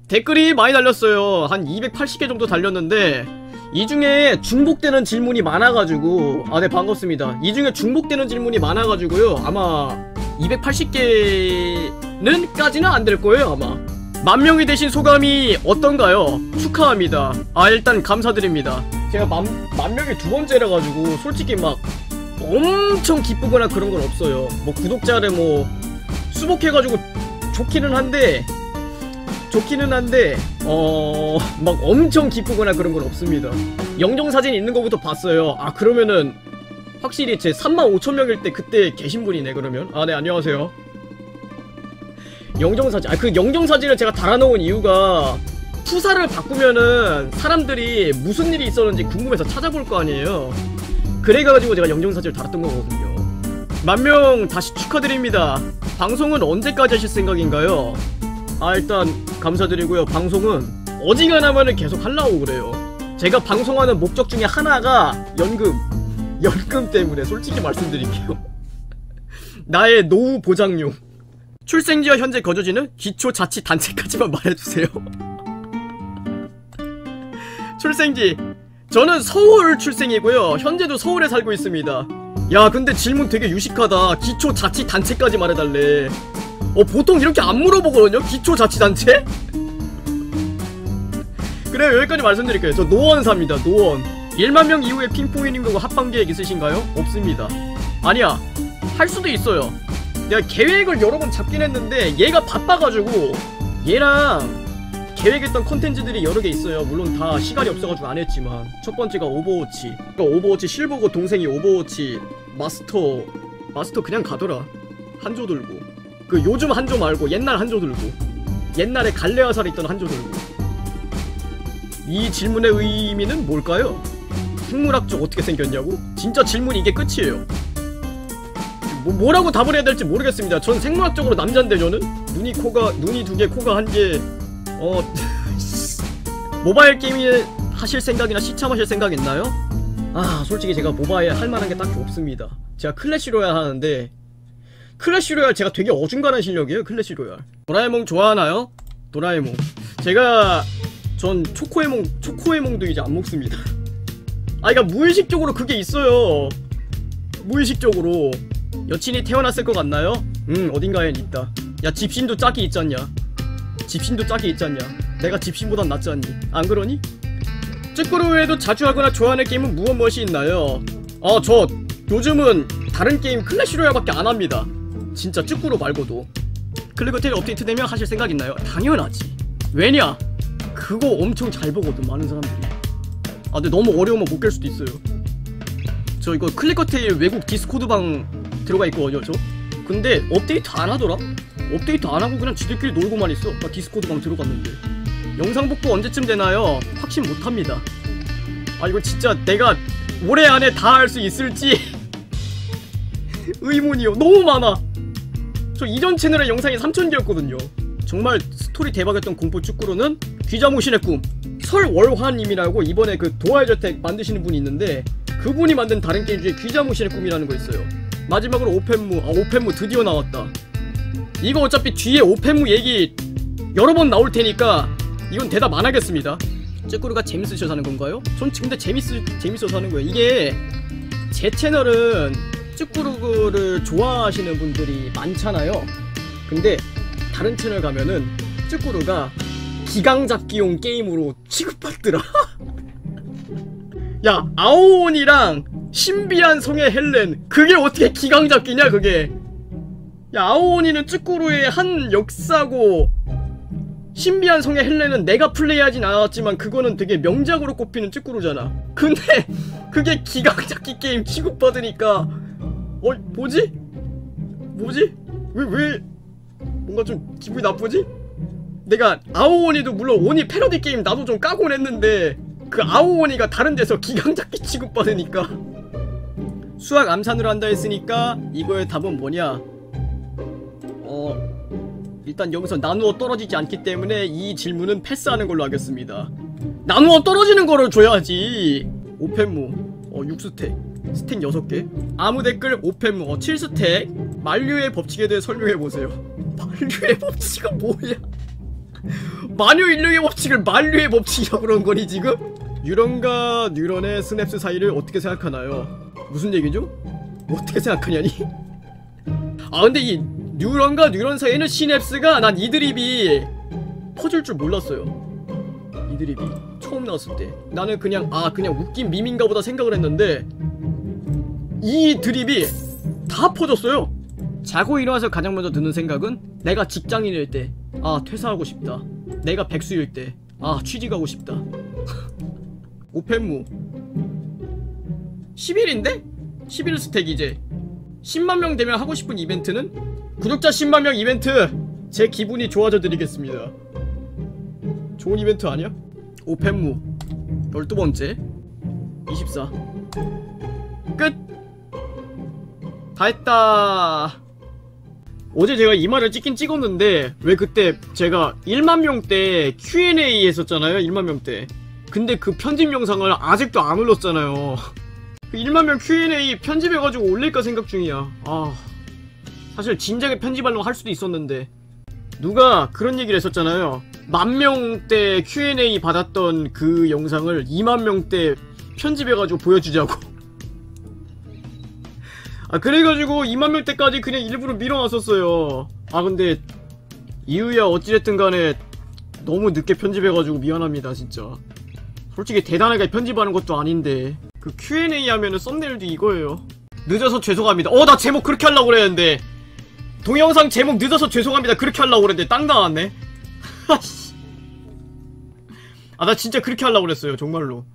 댓글이 많이 달렸어요. 한 280개 정도 달렸는데 이 중에 중복되는 질문이 많아가지고 네 반갑습니다. 이 중에 중복되는 질문이 많아가지고요 아마 280개는 까지는 안 될 거예요 아마. 만명이 되신 소감이 어떤가요? 축하합니다. 일단 감사드립니다. 제가 만명이 두 번째라 가지고 솔직히 막 엄청 기쁘거나 그런 건 없어요. 뭐 구독자를 뭐 수복해가지고 좋기는 한데 막 엄청 기쁘거나 그런 건 없습니다. 영정사진 있는 거부터 봤어요. 그러면은 확실히 제 35,000명일 때 그때 계신 분이네 그러면. 네 안녕하세요. 영정사진 그 영정사진을 제가 달아놓은 이유가 푸사를 바꾸면은 사람들이 무슨 일이 있었는지 궁금해서 찾아볼 거 아니에요. 그래가지고 제가 영정사진을 달았던 거거든요. 만명 다시 축하드립니다. 방송은 언제까지 하실 생각인가요? 일단 감사드리고요. 방송은 어지간하면은 계속 하려고 그래요. 제가 방송하는 목적 중에 하나가 연금 때문에 솔직히 말씀드릴게요. 나의 노후 보장용. 출생지와 현재 거주지는 기초자치단체까지만 말해주세요. 출생지 저는 서울 출생이고요 현재도 서울에 살고 있습니다. 야 근데 질문 되게 유식하다. 기초자치단체까지 말해달래. 보통 이렇게 안 물어보거든요? 기초자치단체? 그래요 여기까지 말씀드릴게요. 저 노원사입니다. 노원. 1만명 이후에 핑퐁이님과 합방계획 있으신가요? 없습니다. 아니야 할 수도 있어요. 내가 계획을 여러 번 잡긴 했는데 얘가 바빠가지고 얘랑 계획했던 컨텐츠들이 여러 개 있어요. 물론 다 시간이 없어가지고 안 했지만 첫 번째가 오버워치. 그러니까 오버워치 실버고 동생이 오버워치 마스터 그냥 가더라. 한조 들고 그 요즘 한조 말고 옛날 한조 들고 옛날에 갈레아살 있던 한조 들고. 이 질문의 의미는 뭘까요? 생물학적 어떻게 생겼냐고? 진짜 질문이 이게 끝이에요. 뭐라고 답을 해야 될지 모르겠습니다. 전 생물학적으로 남잔데 저는? 눈이 두 개, 코가 한 개. 모바일 게임 하실 생각이나 시참하실 생각 있나요? 솔직히 제가 모바일 할 만한 게 딱히 없습니다. 제가 클래시 로얄 하는데 클래시 로얄 제가 되게 어중간한 실력이에요. 클래시 로얄. 도라에몽 좋아하나요? 도라에몽 전 초코에몽도 이제 안 먹습니다. 그니까 무의식적으로 그게 있어요. 무의식적으로. 여친이 태어났을 것 같나요? 어딘가엔 있다. 야 집신도 짝이 있잖냐. 내가 집신보단 낫지 않니? 안 그러니? 쭈꾸루 외에도 자주 하거나 좋아하는 게임은 무엇이 있나요? 저 요즘은 다른 게임 클래시 로얄밖에 안 합니다. 진짜 쭈꾸루 말고도. 클리그테일 업데이트 되면 하실 생각 있나요? 당연하지. 왜냐? 그거 엄청 잘 보거든 많은 사람들이. 근데 너무 어려우면 못 깰 수도 있어요. 저 이거 클리커테일 외국 디스코드방 들어가 있거든요 저. 근데 업데이트 안 하더라? 업데이트 안 하고 그냥 지들끼리 놀고만 있어. 나 디스코드방 들어갔는데. 영상 복구 언제쯤 되나요? 확신 못합니다. 이거 진짜 내가 올해 안에 다 할 수 있을지 의문이요. 너무 많아. 저 이전 채널에 영상이 3000개였거든요 정말 스토리 대박이었던 공포 쭈꾸루는 귀자모신의 꿈. 설월화님이라고 이번에 그 도화의저택 만드시는 분이 있는데 그분이 만든 다른 게임 중에 귀자모신의 꿈이라는 거 있어요. 마지막으로 오펜무 드디어 나왔다. 이거 어차피 뒤에 오펜무 얘기 여러 번 나올 테니까 이건 대답 안 하겠습니다. 쭈꾸루가 재밌으셔서 하는 건가요? 전 근데 재밌어서 하는 거예요. 이게 제 채널은 쭈꾸루를 좋아하시는 분들이 많잖아요. 근데 다른 채널 가면은 쭈꾸루가 기강잡기용 게임으로 취급받더라. 야 아오온이랑 신비한 성의 헬렌 그게 어떻게 기강잡기냐 그게. 야 아오온이는 쭈꾸루의 한 역사고 신비한 성의 헬렌은 내가 플레이하진 않았지만 그거는 되게 명작으로 꼽히는 쭈꾸루잖아. 근데 그게 기강잡기 게임 취급받으니까 뭐지? 왜 뭔가 좀 기분이 나쁘지? 내가 아오오니도 물론 오니 패러디 게임 나도 좀 까곤 했는데 그 아오오니가 다른 데서 기강잡기 취급받으니까. 수학 암산으로 한다 했으니까 이거의 답은 뭐냐? 일단 여기서 나누어 떨어지지 않기 때문에 이 질문은 패스하는 걸로 하겠습니다. 나누어 떨어지는 거를 줘야지. 오펜무 6스택 스택 6개. 아무 댓글 오펜무 7스택. 만류의 법칙에 대해 설명해보세요. 만류의 법칙은 뭐야? 만유 인력의 법칙을 만류의 법칙이라고 그런 거니 지금? 뉴런과 뉴런의 스냅스 사이를 어떻게 생각하나요? 무슨 얘기죠? 어떻게 생각하냐니? 아 근데 이 뉴런과 뉴런 사이에는 시냅스가 난 이드립이 퍼질 줄 몰랐어요. 이드립이 처음 나왔을 때 나는 그냥 그냥 웃긴 밈인가 보다 생각을 했는데 이 드립이 다 퍼졌어요. 자고 일어나서 가장 먼저 드는 생각은 내가 직장인일 때 퇴사하고 싶다. 내가 백수일 때 취직하고 싶다. 오펜무 10일인데? 11 스택 이제 10만명 되면 하고 싶은 이벤트는? 구독자 10만명 이벤트! 제 기분이 좋아져 드리겠습니다. 좋은 이벤트 아니야? 오펜무 12번째 24 끝! 다 했다. 어제 제가 이 말을 찍긴 찍었는데 왜 그때 제가 1만명 때 Q&A 했었잖아요. 1만명 때. 근데 그 편집 영상을 아직도 안 올렸잖아요. 그 1만명 Q&A 편집해가지고 올릴까 생각 중이야. 사실 진작에 편집하려고 할 수도 있었는데 누가 그런 얘기를 했었잖아요. 10,000명 때 Q&A 받았던 그 영상을 20,000명 때 편집해가지고 보여주자고. 그래가지고 20,000명 때까지 그냥 일부러 밀어놨었어요. 근데 이유야 어찌됐든 간에 너무 늦게 편집해가지고 미안합니다 진짜. 솔직히 대단하게 편집하는 것도 아닌데 그 Q&A 하면은 썸네일도 이거예요. 늦어서 죄송합니다. 나 제목 그렇게 하려고 그랬는데 동영상 제목 늦어서 죄송합니다 그렇게 하려고 그랬는데 땅 나왔네. 나 진짜 그렇게 하려고 그랬어요 정말로.